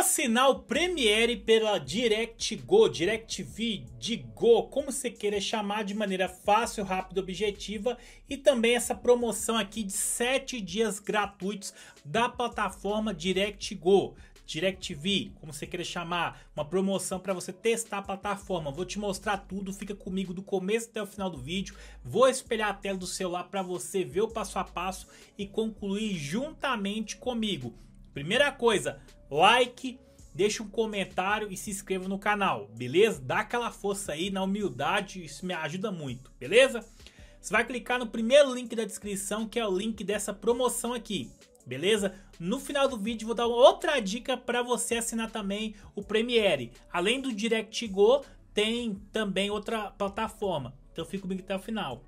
assinar o Premiere pela DirectGo, DirecTV, Digo, como você queira chamar, de maneira fácil, rápida e objetiva. E também essa promoção aqui de 7 dias gratuitos da plataforma DirectGo, DirecTV, como você queira chamar, uma promoção para você testar a plataforma. Vou te mostrar tudo, fica comigo do começo até o final do vídeo. Vou espelhar a tela do celular para você ver o passo a passo e concluir juntamente comigo. Primeira coisa, like, deixa um comentário e se inscreva no canal, beleza? Dá aquela força aí na humildade, isso me ajuda muito, beleza? Você vai clicar no primeiro link da descrição, que é o link dessa promoção aqui, beleza? No final do vídeo vou dar outra dica para você assinar também o Premiere. Além do DirectGo, tem também outra plataforma, então fica comigo até o final.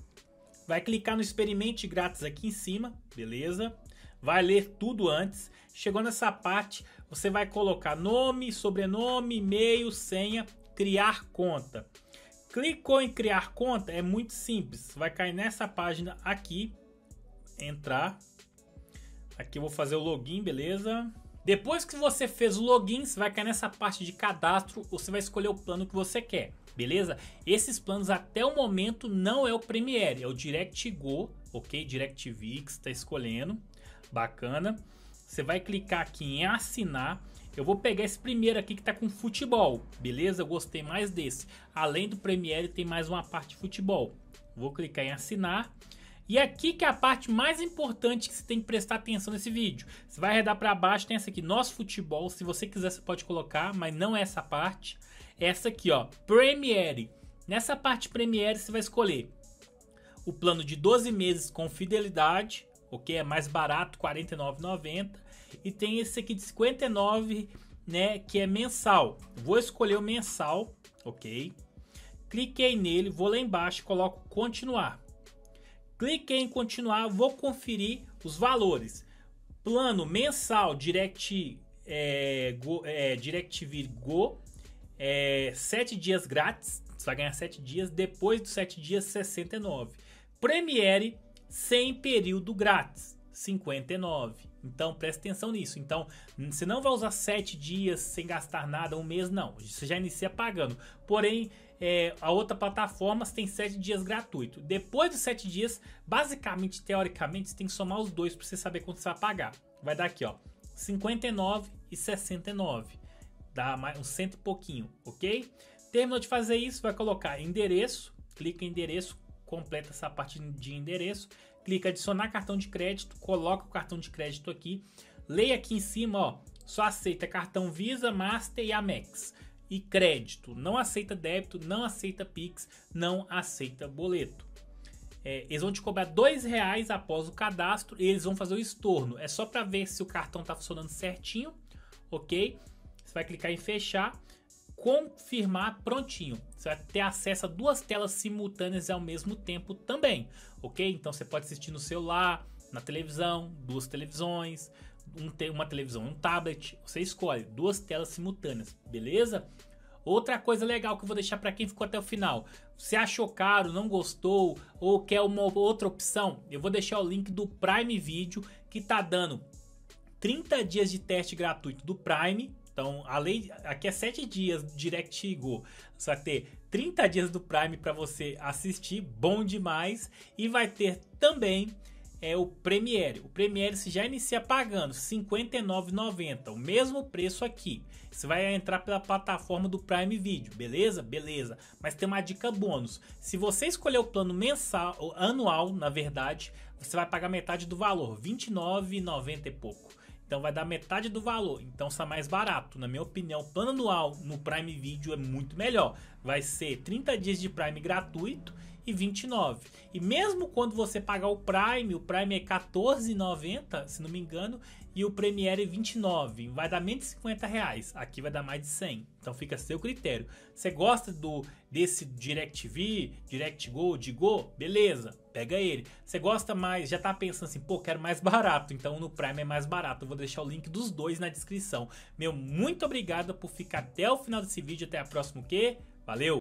Vai clicar no experimente grátis aqui em cima, beleza? Vai ler tudo antes. Chegou nessa parte, você vai colocar nome, sobrenome, e-mail, senha, criar conta. Clicou em criar conta, é muito simples. Vai cair nessa página aqui, entrar. Aqui eu vou fazer o login, beleza? Depois que você fez o login, você vai cair nessa parte de cadastro, você vai escolher o plano que você quer, beleza? Esses planos até o momento não é o Premiere, é o DirectGo, ok? DirecTV que você está escolhendo. Bacana. Você vai clicar aqui em assinar. Eu vou pegar esse primeiro aqui que tá com futebol, beleza? Eu gostei mais desse. Além do Premiere tem mais uma parte de futebol. Vou clicar em assinar. E aqui que é a parte mais importante que você tem que prestar atenção nesse vídeo. Você vai arredar para baixo, tem essa aqui, nosso futebol. Se você quiser você pode colocar, mas não é essa parte. Essa aqui, ó, Premiere. Nessa parte Premiere você vai escolher o plano de 12 meses com fidelidade, ok? É mais barato, R$ 49,90. E tem esse aqui de 59, né? Que é mensal. Vou escolher o mensal, ok? Cliquei nele, vou lá embaixo, coloco continuar. Cliquei em continuar, vou conferir os valores. Plano mensal DirecTV Go, 7 dias grátis. Você vai ganhar 7 dias. Depois dos 7 dias, 69. Premiere sem período grátis, 59. Então presta atenção nisso. Então você não vai usar 7 dias sem gastar nada, um mês não. Você já inicia pagando. Porém, a outra plataforma tem 7 dias gratuito. Depois dos 7 dias, basicamente, teoricamente, você tem que somar os dois para você saber quanto você vai pagar. Vai dar aqui, ó, 59 e 69. Dá mais uns 100 e pouquinho, ok? Terminou de fazer isso, vai colocar endereço. Clica em endereço, completa essa parte de endereço. Clica em adicionar cartão de crédito, coloca o cartão de crédito aqui. Leia aqui em cima, ó, só aceita cartão Visa, Master e Amex. E crédito, não aceita débito, não aceita Pix, não aceita boleto. Eles vão te cobrar R$2 após o cadastro e eles vão fazer o estorno. É só para ver se o cartão está funcionando certinho, ok? Você vai clicar em fechar, confirmar, prontinho. Você vai ter acesso a 2 telas simultâneas ao mesmo tempo também, ok? Então você pode assistir no celular, na televisão, 2 televisões, uma televisão, um tablet, você escolhe 2 telas simultâneas, beleza? Outra coisa legal que eu vou deixar para quem ficou até o final, você achou caro, não gostou ou quer uma outra opção, eu vou deixar o link do Prime Video que tá dando 30 dias de teste gratuito do Prime. Então, além, aqui é 7 dias DirectGo, você vai ter 30 dias do Prime para você assistir, bom demais. E vai ter também o Premiere. O Premiere você já inicia pagando R$ 59,90, o mesmo preço aqui. Você vai entrar pela plataforma do Prime Video, beleza? Beleza. Mas tem uma dica bônus. Se você escolher o plano mensal, ou anual, na verdade, você vai pagar metade do valor, R$ 29,90 e pouco. Então vai dar metade do valor, então está mais barato. Na minha opinião, o plano anual no Prime Video é muito melhor. Vai ser 30 dias de Prime gratuito e 29. E mesmo quando você pagar o Prime é R$14,90, se não me engano, e o Premiere é 29, vai dar menos de R$50. Aqui vai dar mais de 100. Então fica a seu critério. Você gosta desse DirecTV, DirectGo, Digo? Beleza, pega ele. Você gosta mais, já tá pensando assim, pô, quero mais barato, então no Prime é mais barato. Eu vou deixar o link dos dois na descrição. Meu, muito obrigado por ficar até o final desse vídeo. Até a próxima, o quê? Valeu!